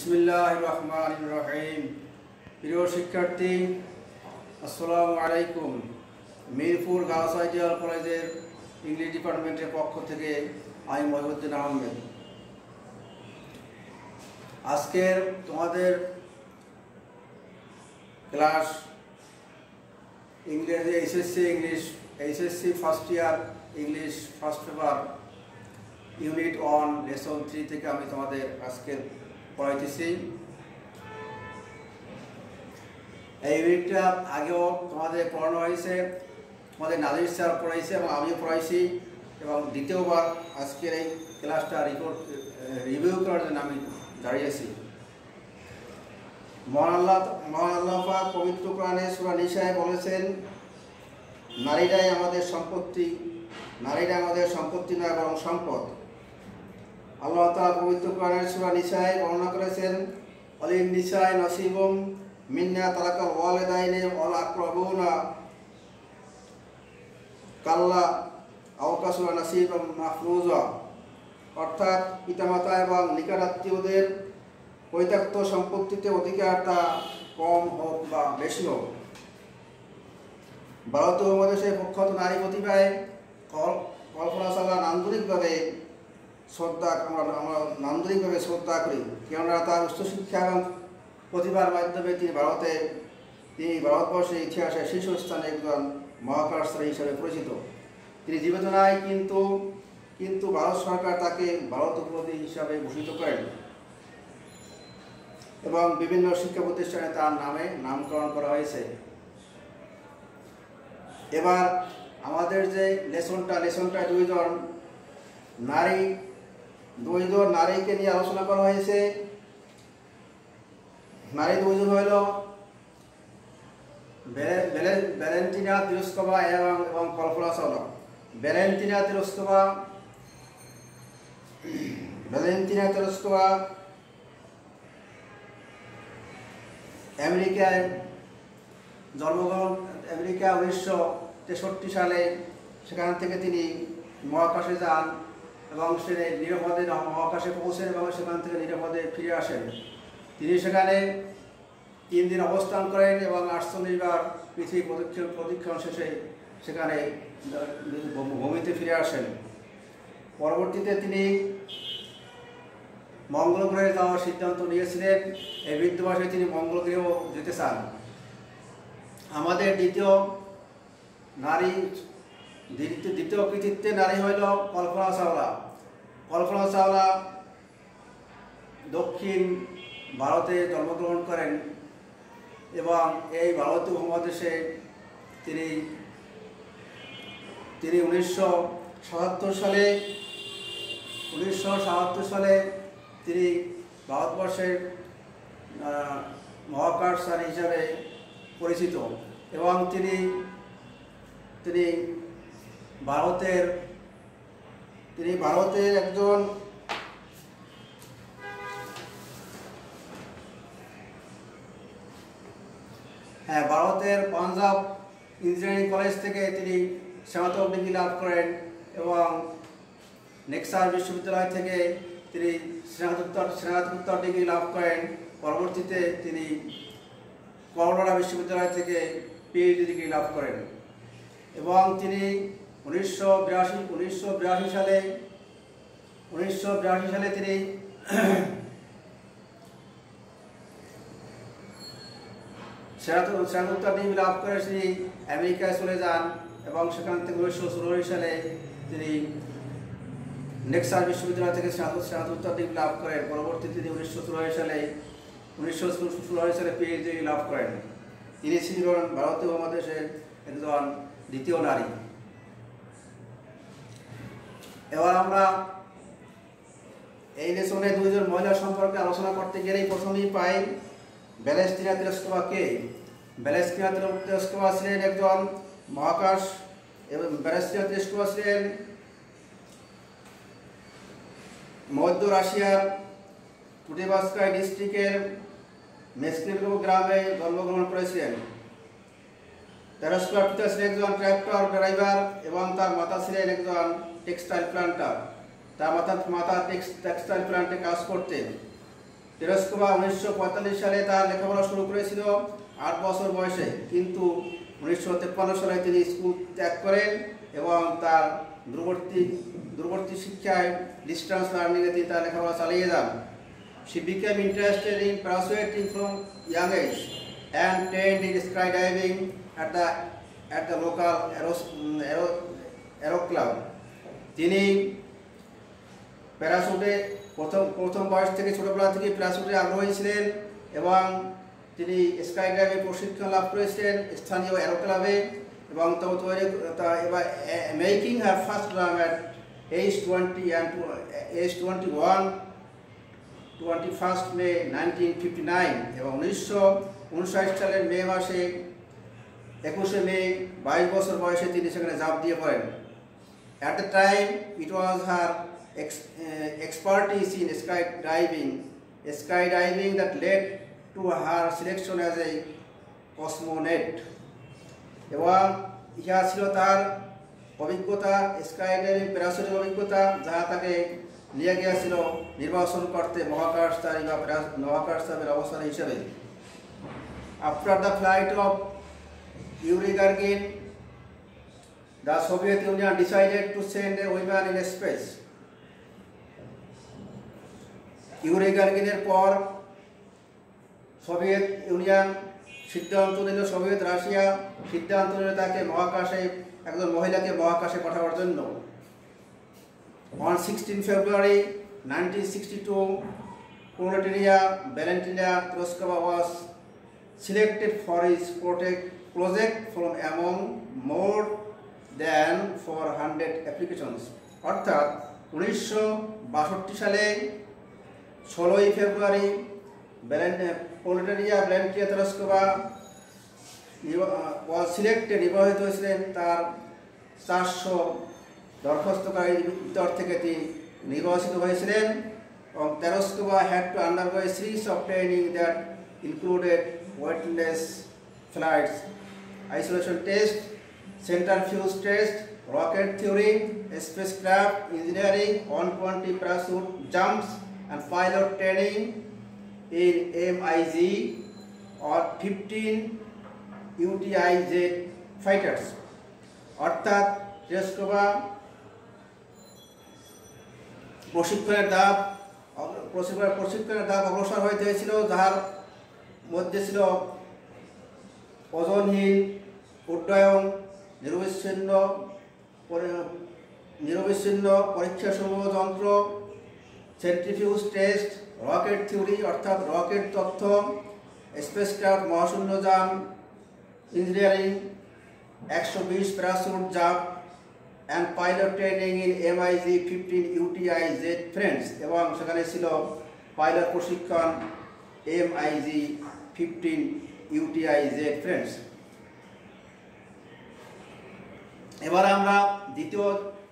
বিসমিল্লাহির রহমানির রহিম। প্রিয় শিক্ষার্থী, আসসালামু আলাইকুম। মিরপুর গার্লস আইডিয়াল কলেজের ইংলিশ ডিপার্টমেন্টের পক্ষ থেকে আমি মহিউদ্দিন আহমেদ। আজকের তোমাদের ক্লাস ইংরেজি HSC first year English first paper unit 1 lesson 3 থেকে আমি তোমাদের আজকের পড়াইতেছি। এই ইউনিটটা আগেও তোমাদের পড়ানো হয়েছে, তোমাদের নাজির স্যার পড়াইছে এবং আমিও পড়াইছি, এবং দ্বিতীয়বার আজকের এই ক্লাসটা রিভিউ করার জন্য আমি দাঁড়িয়েছি। মহান আল্লাহ পাক পবিত্র কোরআনে সূরা নিসায় বলেছেন, নারীরাই আমাদের সম্পত্তি, নারীরা আমাদের সম্পত্তি নয় বরং সম্পদ। আল্লাহ তাআলা পবিত্র কোরআনের সূরা নিসায় বর্ণনা করেছেন, অলিন নিসায় নসিবুম মিন্না তারাকাল ওয়ালিদাইনি ওয়াল আকরাবুনা কাল্লা আও কাসুরা নাসিবাম মাহফুজা। অর্থাৎ পিতামাতা এবং নিকটাত্মীয়দের পরিত্যক্ত সম্পত্তিতে অধিকার তা কম হোক বা বেশি হোক। ভারতীয় উপমহাদেশের প্রখ্যাত নারী প্রতিভায় কল্পনা চাওলা নান্দনিকভাবে শ্রদ্ধা করি, কেননা তার উচ্চশিক্ষা এবং প্রতিভার মাধ্যমে তিনি ভারতবর্ষের ইতিহাসে শীর্ষস্থানে একজন মহাকাশচারী হিসেবে পরিচিত। তিনি জীবিত নাই, কিন্তু ভারত সরকার তাকে ভারত উপনদী হিসাবে ভূষিত করেন এবং বিভিন্ন শিক্ষা প্রতিষ্ঠানে তার নামে নামকরণ করা হয়েছে। এবার আমাদের যে লেসনটা দুইজন নারীকে নিয়ে আলোচনা করা হয়েছে। নারী দুইজন হইল ভ্যালেন্টিনা তেরেস্কোভা এবং কল্পনা চাওলা। ভ্যালেন্টিনা তেরেস্কোভা আমেরিকায় জন্মগ্রহণ, আমেরিকা 1963 সালে। সেখান থেকে তিনি মহাকাশে যান এবং সে নিরাপদে মহাকাশে পৌঁছেন এবং সেখান থেকে নিরাপদে ফিরে আসেন। তিনি সেখানে 3 দিন অবস্থান করেন এবং 48 বার পৃথিবী প্রদক্ষিণ শেষে সেখানে ভূমিতে ফিরে আসেন। পরবর্তীতে তিনি মঙ্গল গ্রহে যাওয়ার সিদ্ধান্ত নিয়েছিলেন। এই বৃদ্ধ বয়সে তিনি মঙ্গল গ্রহেও যেতে চান। আমাদের দ্বিতীয় কৃতিত্বের নারী হইল কল্পনা চাওলা। কল্পনা চাওলা দক্ষিণ ভারতে জন্মগ্রহণ করেন এবং এই ভারতীয় উপমহাদেশে তিনি 1977 সালে তিনি ভারতবর্ষের মহাকাশচারী হিসাবে পরিচিত এবং তিনি ভারতের একজন ভারতের পাঞ্জাব ইঞ্জিনিয়ারিং কলেজ থেকে তিনি স্নাতক ডিগ্রি লাভ করেন এবং নেক্সাস বিশ্ববিদ্যালয় থেকে তিনি স্নাতকোত্তর ডিগ্রি লাভ করেন। পরবর্তীতে তিনি কলোরাডো বিশ্ববিদ্যালয় থেকে পিএইচডি ডিগ্রি লাভ করেন এবং তিনি 1982 সালে তিনি স্নাতকোত্তর ডিগ্রি লাভ করে তিনি আমেরিকায় চলে যান এবং সেখান থেকে 1916 সালে তিনি নেক্সাস বিশ্ববিদ্যালয় থেকে স্নাতকোত্তর ডিগ্রি লাভ করেন। পরবর্তীতে তিনি 1916 সালে পিএইচডি লাভ করেন। তিনি ছিলেন ভারতীয় উপমহাদেশের একজন দ্বিতীয় নারী। এবার আমরা এই লেসনে দুইজন মহিলা সম্পর্কে আলোচনা করতে গেলেই প্রথমেই পাই ভ্যালেন্টিনা তেরেস্কোভাকে। ভ্যালেন্টিনা তেরেস্কোভা ছিলেন একজন মহাকাশ এবং ভ্যালেন্টিনা তেরেস্কোভা ছিলেন মধ্য রাশিয়ার টুটেভাস্কাই ডিস্ট্রিক্টের মেস্কিলকো গ্রামে জন্মগ্রহণ করেছিলেন। তেরেস্কোভার পিতা ছিলেন একজন ট্রাক্টর ড্রাইভার এবং তার মাতা ছিলেন একজন টেক্সটাইল প্লান্টার। তার মাতা টেক্সটাইল প্লান্টে কাজ করতেন। তেরেস্কোভা 1945 সালে তার লেখাপড়া শুরু করেছিল 8 বছর বয়সে, কিন্তু 1953 সালে তিনি স্কুল ত্যাগ করেন এবং তার দূরবর্তী শিক্ষায় ডিস্টেন্স লার্নিংয়ে তিনি তার লেখাপড়া চালিয়ে যান। She became interested in parachuting from young age and trained in skydiving at the local aero club. তিনি প্যারাশুটে প্রথম বয়স থেকে ছোটবেলা থেকে প্যারাশুটে আগ্রহী ছিলেন এবং তিনি স্কাই ড্রাইভে প্রশিক্ষণ লাভ করেছিলেন স্থানীয় অ্যারো ক্লাবে এবং making her first jump at age 20 and age 21 21 May 1959 এবং 1959 সালের মে মাসে 21 মে 22 বছর বয়সে তিনি সেখানে ঝাঁপ দিয়ে পড়েন। At the time it was her expertise in skydiving that led to her selection as a cosmonaut. এবং ইহা ছিল তার অভিজ্ঞতা, স্কাইডাইভিং প্যারাশুটের অভিজ্ঞতা, যা তাকে নিয়ে গিয়েছিল নির্বাচন করতে মহাকাশচারী বা মহাকাশচারীর অবস্থান হিসেবে। After the flight of Yuri Gagarin, the Soviet Union decided to send a woman in space. Yuri গাগারিনের পর সোভিয়েত ইউনিয়ন সিদ্ধান্ত নিল, সোভিয়েত রাশিয়া সিদ্ধান্ত নিল তাকে মহাকাশে, একজন মহিলাকে মহাকাশে পাঠাবার জন্য। On 16 February 1962, Konstantinia Valentina Tereskova was selected for his project from among more than 400 applications. অর্থাৎ 1962 সালে 16 ফেব্রুয়ারি Konstantinia Valentina Tereskova was selected, নির্বাচিত হয়েছিলেন। তার 400 দরখাস্তকারীর ভিতর থেকে তিনি নির্বাচিত হয়েছিলেন এবং Tereskova had to undergo a series of training that included weightless flights, isolation test, centrifuge test, rocket theory, spacecraft engineering, 120 parachute jumps, and pilot training in MiG or 15 UTI jet fighters. অর্থাৎ Tereshkova প্রশিক্ষণের ধাপ অগ্রসর হইতে হয়েছিল, যার মধ্যে ছিল ওজনহীন উড্ডয়ন, নিরবিচ্ছিন্ন পরীক্ষাসমূহ যন্ত্র, সেন্ট্রিফিউজ টেস্ট, রকেট থিওরি অর্থাৎ রকেট তথ্য, স্পেসক্রাফট মহাশূন্যযান engineering, 120 parachute jump and pilot training in MiG 15 UTI jet friends, এবং সেখানে ছিল পাইলট প্রশিক্ষণ MiG 15 UTI জেট ফ্রেন্ডস। এবার আমরা দ্বিতীয়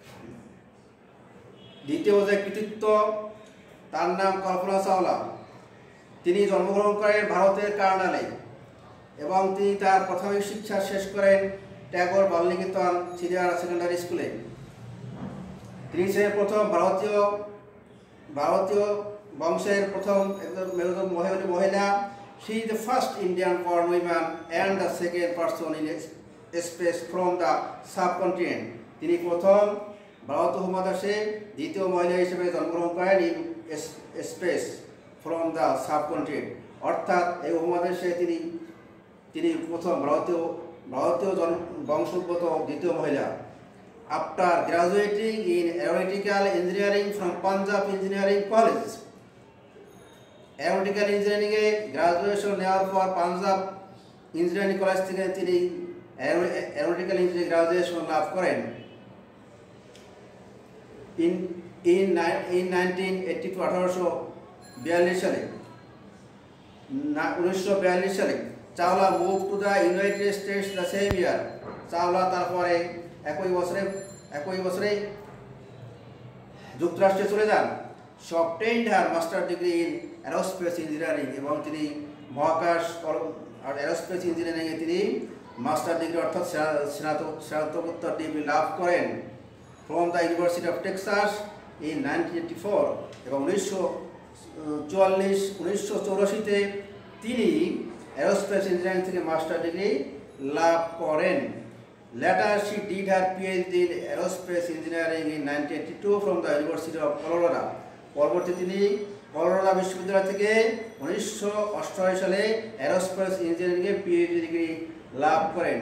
যে কৃতিত্ব, তার নাম কল্পনা চাওলা। তিনি জন্মগ্রহণ করেন ভারতের কার্নালে এবং তিনি তার প্রাথমিক শিক্ষা শেষ করেন ট্যাগোর বালনিকেতন সিনিয়র সেকেন্ডারি স্কুলে। তিনি ছিলেন প্রথম ভারতীয় বংশের প্রথম একজন মহিলা। She is the first Indian born woman and the second person in space from the subcontinent. তিনি প্রথম ভারত উপমহাদেশে দ্বিতীয় মহিলা হিসেবে জন্মগ্রহণ করেন স্পেস ফ্রম দ্য সাবকন্টিনেন্ট, অর্থাৎ এই উপমহাদেশে তিনি প্রথম ভারতীয় বংশোদ্ভূত দ্বিতীয় মহিলা। After graduating in aeronautical engineering from Punjab engineering college, aeronautical ইঞ্জিনিয়ারিংয়ে গ্রাজুয়েশন নেওয়ার পর পাঞ্জাব ইঞ্জিনিয়ারিং কলেজ থেকে তিনি এরোনটিক্যাল ইঞ্জিনিয়ারিং গ্রাজুয়েশন লাভ করেন। In 1942 সালে 1942 সালে Chawla move to the United States the same year. Chawla তারপরে একই বছরে যুক্তরাষ্ট্রে চলে যান। She obtained her master degree in aerospace engineering, এবং তিনি মহাকাশ আর অ্যারোস্পেস ইঞ্জিনিয়ারিংয়ে তিনি মাস্টার ডিগ্রি অর্থাৎ স্নাতকোত্তর ডিগ্রি লাভ করেন from the University of Texas in 1984 এবং 1986 1984-তে তিনি এরোস্পেস ইঞ্জিনিয়ারিং থেকে মাস্টার ডিগ্রি লাভ করেন। Later she did her PhD in aerospace engineering in 1982 from the University of Colorado. পরবর্তীতে তিনি কলোরাডো বিশ্ববিদ্যালয় থেকে 1988 সালে এরোস্পেস ইঞ্জিনিয়ারিং এ PhD ডিগ্রি লাভ করেন।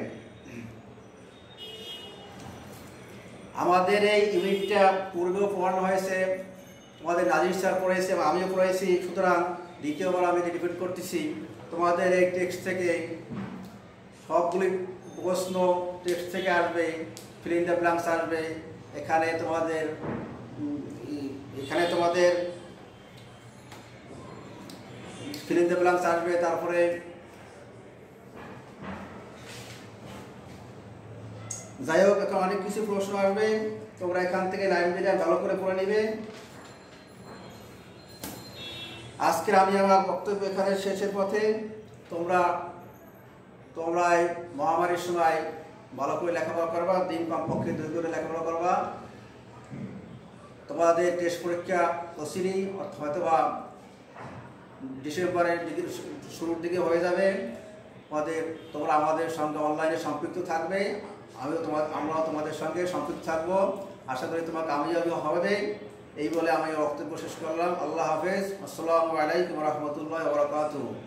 আমাদের এই ইউনিটটা পূর্বেও পড়ানো হয়েছে, তোমাদের নাজির স্যার পড়েছে এবং আমিও পড়েছি, সুতরাং দ্বিতীয়বার আমি রিপিট করতেছি। তোমাদের এই টেক্সট থেকে সবগুলি প্রশ্ন টেক্সট থেকে আসবে, ফিল ইন দ্য ব্ল্যাঙ্কস আসবে। এখানে তোমাদের ফিল ইন দ্য ব্ল্যাঙ্কস আসবে। তারপরে যাই হোক, এখন অনেক কিছু প্রশ্ন আসবে, তোমরা এখান থেকে লাইন দিলে ভালো করে পড়ে নিবে। আজকে আমি আমার বক্তব্য এখানে শেষের পথে। তোমরা এই মহামারীর সময় ভালো করে লেখাপড়া করবা, দিন কমপক্ষে 2 করে লেখাপড়া করবা। তোমাদের টেস্ট পরীক্ষা অচিরি হয়তো বা ডিসেম্বরের শুরুর দিকে হয়ে যাবে। তোমরা আমাদের সঙ্গে অনলাইনে সম্পৃক্ত থাকবে, আমরাও তোমাদের সঙ্গে সম্পৃক্ত থাকবো। আশা করি তোমাকে কামিয়াবি হবে। এই বলে আমি বক্তব্য শেষ করলাম। আল্লাহ হাফেজ। আসসালামু আলাইকুম ওয়া রাহমাতুল্লাহি ওয়া বারাকাতুহু।